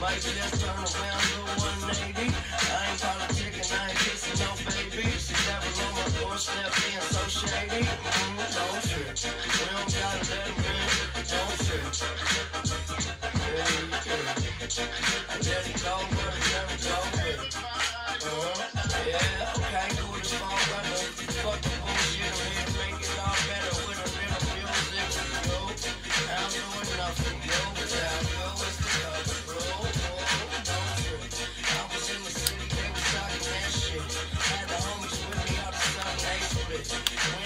Might just turn around to 180. I ain't politicking, I ain't kissing no baby. She never on my doorstep being so shady. Don't trip. We don't gotta let him in. Don't trip. I let it go, but I never go with it. Yeah, okay, cool as fall weather. Fuck the bullshit, I'm here to make it all better with a little music for you. I'm doing enough for you, but how you is the cover, bro. Don't trip. I was in the city, they was talking that shit. Had the homies with me, all the sun they split.